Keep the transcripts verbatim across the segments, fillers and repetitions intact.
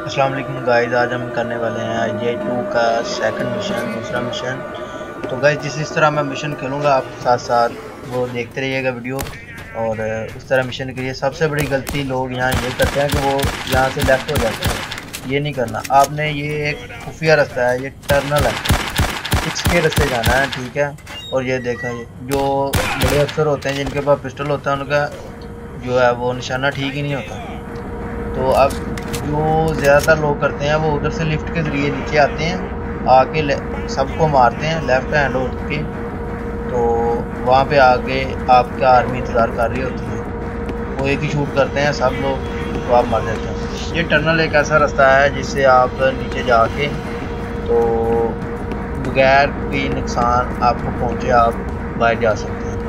अस्सलाम वालेकुम गाइस, आज हम करने वाले हैं आई जी आई टू का सेकंड मिशन, दूसरा मिशन। तो गाइस जिस इस तरह मैं मिशन खेलूँगा आप साथ साथ वो देखते रहिएगा वीडियो। और उस तरह मिशन के लिए सबसे बड़ी गलती लोग यहाँ ये करते हैं कि वो यहाँ से लेफ्ट हो जाते हैं। ये नहीं करना आपने, ये एक खुफिया रास्ता है, ये टर्नल है, इसके रास्ते जाना है, ठीक है। और ये देखा, ये जो बड़े अफसर होते हैं जिनके पास पिस्टल होता है उनका जो है वो निशाना ठीक ही नहीं होता। तो अब जो ज़्यादातर लोग करते हैं वो उधर से लिफ्ट के ज़रिए नीचे आते हैं, आके सबको मारते हैं लेफ़्ट हैंड हो के। तो वहाँ पे आके आपका आर्मी इंतज़ार कर रही होती है, वो एक ही शूट करते हैं सब लोग, तो आप मर जाते हैं। ये टनल एक ऐसा रास्ता है जिससे आप नीचे जाके तो बगैर कोई नुकसान आपको पहुँचे आप बाहर जा सकते हैं।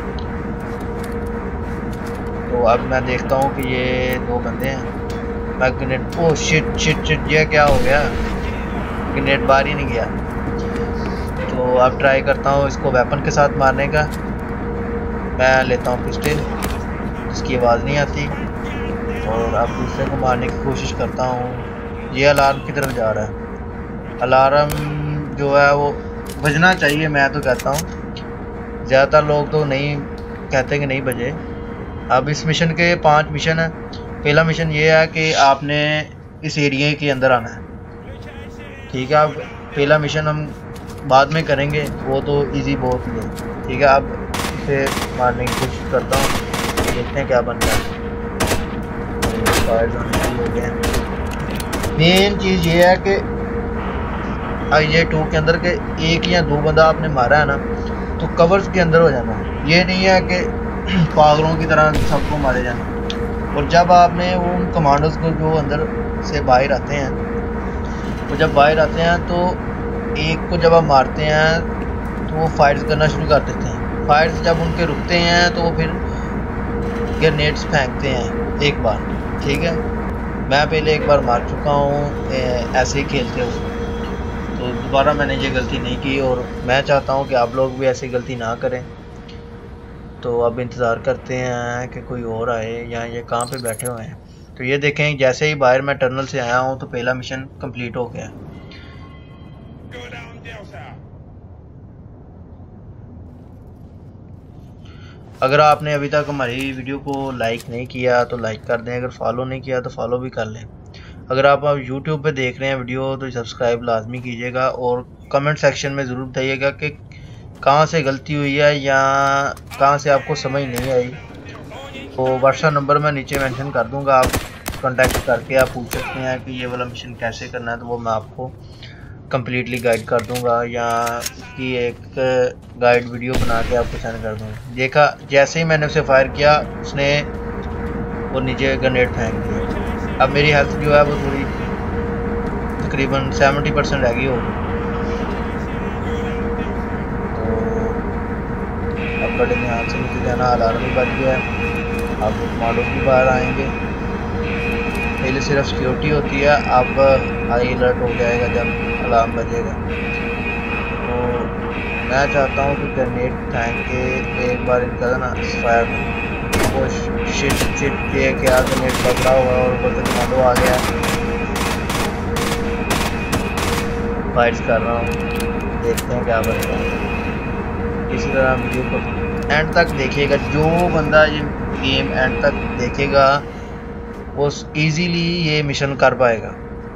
तो अब मैं देखता हूँ कि ये दो बंदे हैं। मैं grenade, oh shit shit shit, ये क्या हो गया, ग्रेनेड बाहर ही नहीं गया। तो अब ट्राई करता हूँ इसको वेपन के साथ मारने का। मैं लेता हूँ पिस्टल, इसकी आवाज़ नहीं आती, और अब दूसरे को मारने की कोशिश करता हूँ। ये अलार्म की तरफ जा रहा है, अलार्म जो है वो बजना चाहिए, मैं तो कहता हूँ। ज़्यादातर लोग तो नहीं कहते कि नहीं बजे। अब इस मिशन के पांच मिशन है। पहला मिशन ये है कि आपने इस एरिया के अंदर आना है, ठीक है। अब पहला मिशन हम बाद में करेंगे, वो तो इजी बहुत ही है, ठीक है। अब इसे मारने की कोशिश करता हूँ, देखते हैं क्या बनता है। हो गया। मेन चीज़ ये है कि आई जी आई टू के अंदर के एक या दो बंदा आपने मारा है ना, तो कवर्स के अंदर हो जाना है। ये नहीं है कि पागलों की तरह सबको मारे जाना। और जब आपने वो उन कमांडोज को जो अंदर से बाहर आते हैं, तो जब बाहर आते हैं तो एक को जब आप मारते हैं तो वो फायर्स करना शुरू कर देते हैं। फायर्स जब उनके रुकते हैं तो वो फिर ग्रेनेड्स फेंकते हैं एक बार, ठीक है। मैं पहले एक बार मार चुका हूँ ऐसे ही खेलते हुए, तो दोबारा मैंने ये गलती नहीं की, और मैं चाहता हूँ कि आप लोग भी ऐसी गलती ना करें। तो अब इंतज़ार करते हैं कि कोई और आए, या ये कहाँ पे बैठे हुए हैं। तो ये देखें, जैसे ही बाहर मैं टनल से आया हूँ तो पहला मिशन कंप्लीट हो गया। अगर आपने अभी तक हमारी वीडियो को लाइक नहीं किया तो लाइक कर दें, अगर फॉलो नहीं किया तो फॉलो भी कर लें। अगर आप अब यूट्यूब पे देख रहे हैं वीडियो तो सब्सक्राइब लाजमी कीजिएगा, और कमेंट सेक्शन में ज़रूर बताइएगा कि कहाँ से गलती हुई है या कहाँ से आपको समझ नहीं आई। तो व्हाट्सएप नंबर मैं नीचे मेंशन कर दूंगा, आप कांटेक्ट करके आप पूछ सकते हैं कि ये वाला मिशन कैसे करना है, तो वो मैं आपको कम्प्लीटली गाइड कर दूंगा, या कि एक गाइड वीडियो बना के आपको सेंड कर दूंगा। देखा, जैसे ही मैंने उसे फायर किया उसने वो नीचे ग्रेनेड फेंक दिया। अब मेरी हेल्थ जो है वो थोड़ी तकरीबन सेवेंटी परसेंट रह गई होगी। बड़े ध्यान से नीचे जाना, अलार्म भी बज गया है। अब कमांडो भी बाहर आएंगे। पहले सिर्फ सिक्योरिटी होती है, अब हाई अलर्ट हो जाएगा जब अलार्म बजेगा। तो मैं चाहता हूँ कि ग्रेनेड फेंक के एक बार इनका ना फायर करूँ। वो शिट शिट के क्या ग्रेनेड पकड़ा हुआ है, और ऊपर से कमांडो आ गया। फाइट्स कर रहा हूँ, देखते हैं क्या बनता है। इसी तरह वीडियो को एंड तक देखिएगा। जो बंदा ये गेम एंड तक देखेगा वो इजीली ये मिशन कर पाएगा।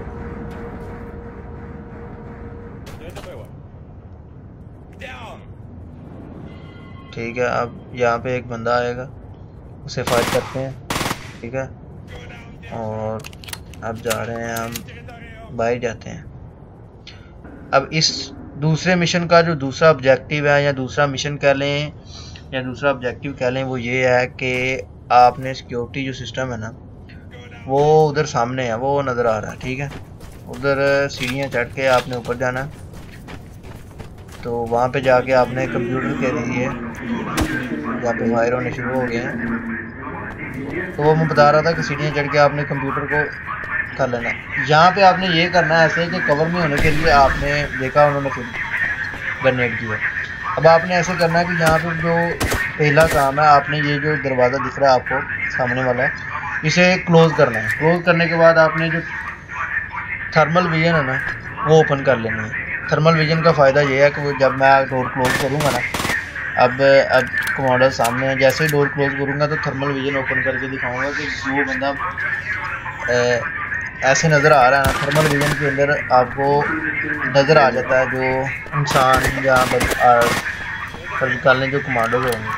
ठीक है, अब यहाँ पे एक बंदा आएगा, उसे फाइट करते हैं, ठीक है। और अब जा रहे हैं हम, बाहर जाते हैं। अब इस दूसरे मिशन का जो दूसरा ऑब्जेक्टिव है, या दूसरा मिशन कह लें या दूसरा ऑब्जेक्टिव कह लें, वो ये है कि आपने सिक्योरिटी जो सिस्टम है ना, वो उधर सामने है, वो नज़र आ रहा है, ठीक है। उधर सीढ़ियाँ चढ़ के आपने ऊपर जाना, तो वहाँ पे जाके आपने कंप्यूटर के लिए जहाँ पे फायर होने शुरू हो गए हैं, तो वो मैं बता रहा था कि सीढ़ियाँ चढ़ के आपने कंप्यूटर को कर लेना। यहाँ पे आपने ये करना है ऐसे कि कवर में होने के लिए आपने देखा उन्होंने फिर ग्रेनेड किया। अब आपने ऐसे करना है कि यहाँ पे जो पहला काम है, आपने ये जो दरवाज़ा दिख रहा है आपको सामने वाला, इसे क्लोज़ करना है। क्लोज़ करने के बाद आपने जो थर्मल विजन है ना वो ओपन कर लेनी है। थर्मल विजन का फ़ायदा ये है कि वो जब मैं डोर क्लोज करूँगा ना, अब अब कमांडर सामने है, जैसे ही डोर क्लोज करूँगा तो थर्मल विजन ओपन करके दिखाऊंगा कि जो बंदा ए, ऐसे नज़र आ रहा है ना, थर्मल विजन के अंदर आपको नज़र आ जाता है जो इंसान या फर्ज कर लें जो कमांडर होंगे।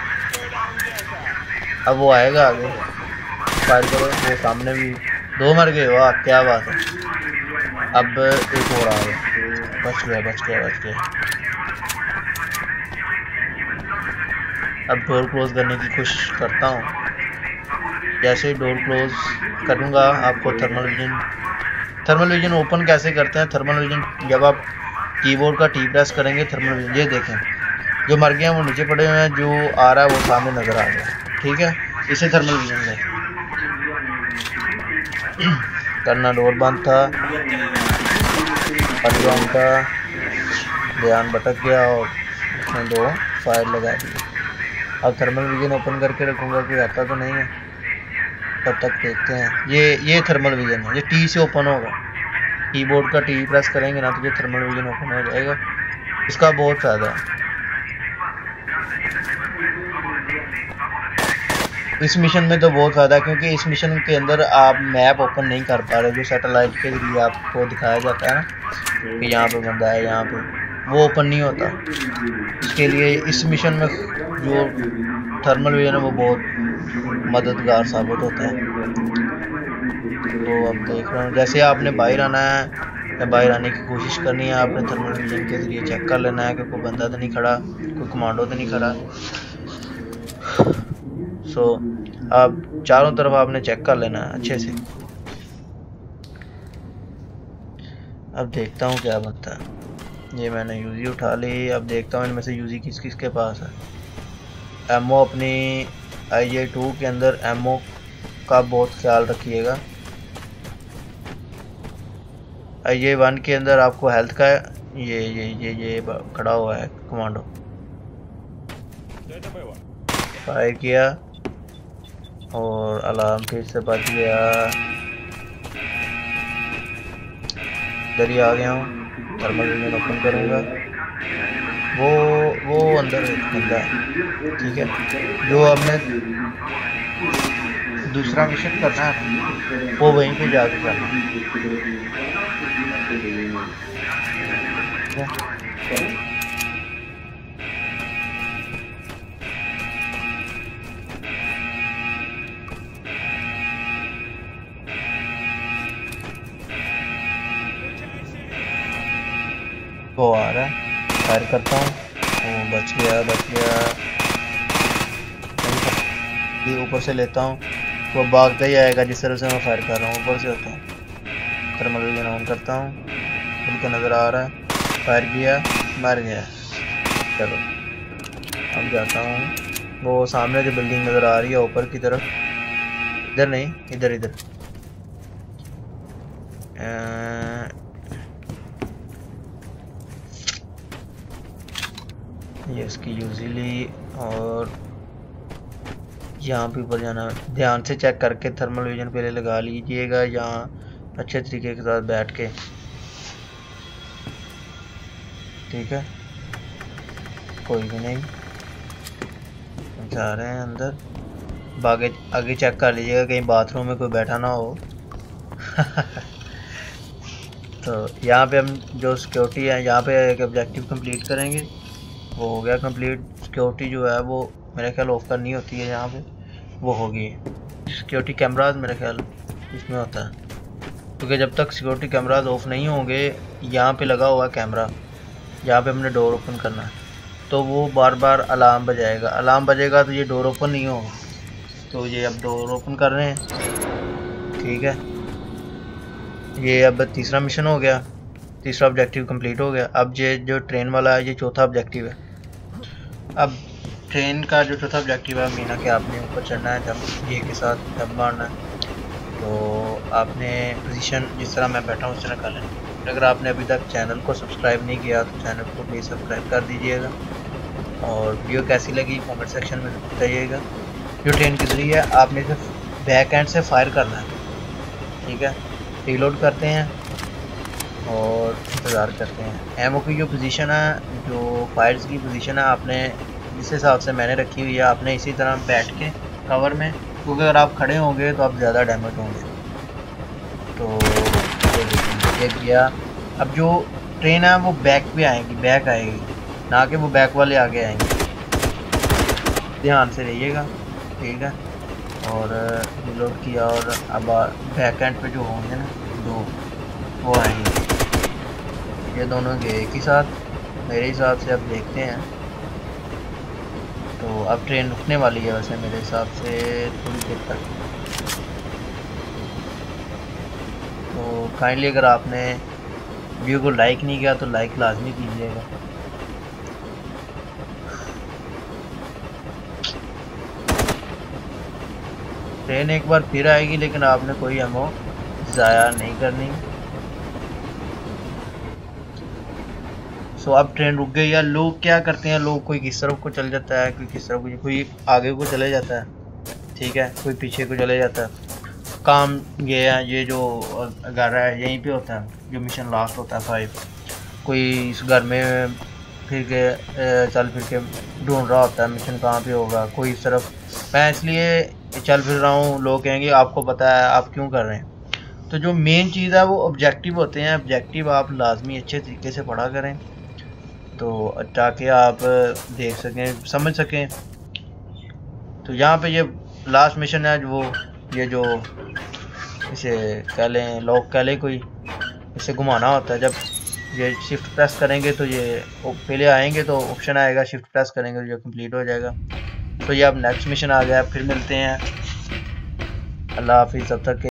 अब वो आएगा आगे, फायर करो, वो सामने भी दो मर गए, वाह क्या बात है। अब एक और आ गया, बच गया बच गया बच गया। अब डोर क्लोज करने की कोशिश करता हूँ। जैसे ही डोर क्लोज करूँगा आपको thermal vision thermal vision open कैसे करते हैं। थर्मल विजन जब आप कीबोर्ड का टी प्रेस करेंगे, थर्मल विजन ये देखें, जो मर गए हैं वो नीचे पड़े हुए हैं, जो आ रहा है वो सामने नज़र आ गया। ठीक है, इसे थर्मल विजन है करना। डोर बंद था, अनलॉक था, ध्यान भटक गया और उसने दो फायर लगा दी। अब थर्मल विजन ओपन करके रखूँगा कि रहता तो नहीं है, तब तक देखते हैं। ये ये थर्मल विजन है, ये टी से ओपन होगा। कीबोर्ड का टी प्रेस करेंगे ना तो ये थर्मल विजन ओपन हो जाएगा। इसका बहुत फ़ायदा है। इस मिशन में तो बहुत फ़ायदा है क्योंकि इस मिशन के अंदर आप मैप ओपन नहीं कर पा रहे, जो सैटेलाइट के जरिए आपको दिखाया जाता है ना कि यहाँ पे बंदा है, यहाँ पे वो ओपन नहीं होता। इसके लिए इस मिशन में जो थर्मल विजन है वो बहुत मददगार साबित होता है। तो अब देख रहा हूँ, जैसे आपने बाहर आना है या बाहर आने की कोशिश करनी है, आपने थर्मल विजन के जरिए चेक कर लेना है कि कोई बंदा तो नहीं खड़ा, कोई कमांडो तो नहीं खड़ा। सो अब चारों तरफ आपने चेक कर लेना है अच्छे से। अब देखता हूँ क्या बनता है। ये मैंने यूजी उठा ली। अब देखता हूँ इनमें से यूजी किस किस के पास है। एमओ अपनी आई जे टू के अंदर एमओ का बहुत ख्याल रखिएगा। आई जे वन के अंदर आपको हेल्थ का ये ये ये ये खड़ा हुआ है कमांडो। फायर किया और अलार्म फिर से बच गया। इधर ही आ गया हूँ, थर्मल विजन ओपन करूँगा। वो वो अंदर बंदा है, ठीक है। जो हमने दूसरा मिशन करना है वो वहीं पे जाके करना है। वो आ रहा है, फायर करता हूँ, वो बच गया बच गया। ये ऊपर से लेता हूँ, वो भागता ही आएगा जिस तरह से मैं फायर कर रहा हूँ। ऊपर से होता हूँ, थर्मल विजन ऑन करता हूँ, उनको नज़र आ रहा है, फायर किया, मर गया। चलो अब जाता हूँ, वो सामने जो बिल्डिंग नज़र आ रही है ऊपर की तरफ, इधर नहीं इधर इधर ये इसकी यूजली, और यहाँ पे ऊपर जाना। ध्यान से चेक करके थर्मल विजन पहले लगा लीजिएगा, यहाँ अच्छे तरीके के साथ बैठ के, ठीक है। कोई भी नहीं जा रहे हैं अंदर। बागे आगे चेक कर लीजिएगा कहीं बाथरूम में कोई बैठा ना हो। तो यहाँ पे हम जो सिक्योरिटी है, यहाँ पे एक ऑब्जेक्टिव कंप्लीट करेंगे। वो हो गया कंप्लीट। सिक्योरिटी जो है वो मेरे ख्याल ऑफ करनी होती है, यहाँ पे वो होगी। सिक्योरिटी कैमराज मेरे ख्याल इसमें होता है, क्योंकि जब तक सिक्योरिटी कैमराज ऑफ नहीं होंगे, यहाँ पे लगा हुआ कैमरा, यहाँ पे हमने डोर ओपन करना है तो वो बार बार अलार्म बजाएगा। अलार्म बजेगा तो ये डोर ओपन नहीं होगा। तो ये अब डोर ओपन कर रहे हैं, ठीक है। ये अब तीसरा मिशन हो गया, तीसरा ऑब्जेक्टिव कंप्लीट हो गया। अब ये जो ट्रेन वाला है ये चौथा ऑब्जेक्टिव है। अब ट्रेन का जो चौथा ऑब्जेक्टिव है मीना के आपने ऊपर चढ़ना है, जब ये के साथ जब मारना है। तो आपने पोजीशन जिस तरह मैं बैठा हूँ उस तरह कर लेना। अगर आपने अभी तक चैनल को सब्सक्राइब नहीं किया तो चैनल को प्लीज़ सब्सक्राइब कर दीजिएगा, और वीडियो कैसी लगी कमेंट सेक्शन में बताइएगा। जो ट्रेन के जरिए है आपने सिर्फ बैक एंड से फायर करना है, ठीक है। रीलोड करते हैं, और इंतज़ार करते हैं। एमओ की जो पोजीशन है, जो फायर्स की पोजीशन है, आपने जिस हिसाब से मैंने रखी हुई है आपने इसी तरह बैठ के कवर में, क्योंकि अगर आप खड़े होंगे तो आप ज़्यादा डैमेज होंगे। तो ये देखिए ये गया। अब जो ट्रेन है वो बैक पे आएगी, बैक आएगी, ना कि वो बैक वाले आगे आएंगे। ध्यान से रहिएगा, ठीक है। और रिलोड किया और अब बैक एंड पे जो होंगे ना दो, वो आएंगे। ये दोनों गए एक ही साथ मेरे हिसाब से। अब देखते हैं। तो अब ट्रेन रुकने वाली है वैसे मेरे हिसाब से थोड़ी देर तक। तो काइंडली अगर आपने वीडियो को लाइक नहीं किया तो लाइक लाजमी कीजिएगा। ट्रेन एक बार फिर आएगी, लेकिन आपने कोई एमओ ज़ाया नहीं करनी। सो अब ट्रेन रुक गई है। लोग क्या करते हैं, लोग कोई किस तरफ को चल जाता है, कोई किस तरफ को, कोई आगे को चले जाता है, ठीक है, कोई पीछे को चले जाता है। काम ये है, ये जो घर है यहीं पे होता है, जो मिशन लास्ट होता है फाइव। कोई इस घर में फिर के चल फिर के ढूंढ रहा होता है मिशन कहाँ पे होगा, कोई इस तरफ। मैं इसलिए चल फिर रहा हूँ, लोग कहेंगे आपको पता है आप क्यों कर रहे हैं। तो जो मेन चीज़ है वो ऑब्जेक्टिव होते हैं। ऑब्जेक्टिव आप लाजमी अच्छे तरीके से पढ़ा करें, तो ताकि आप देख सकें, समझ सकें। तो यहाँ पे ये लास्ट मिशन है, वो ये जो इसे कह लें, लॉक कह लें, कोई इसे घुमाना होता है। जब ये शिफ्ट प्रेस करेंगे तो ये पहले आएंगे तो ऑप्शन आएगा, शिफ्ट प्रेस करेंगे तो ये कंप्लीट हो जाएगा। तो ये अब नेक्स्ट मिशन आ गया। फिर मिलते हैं, अल्लाह हाफिज़, तब तक के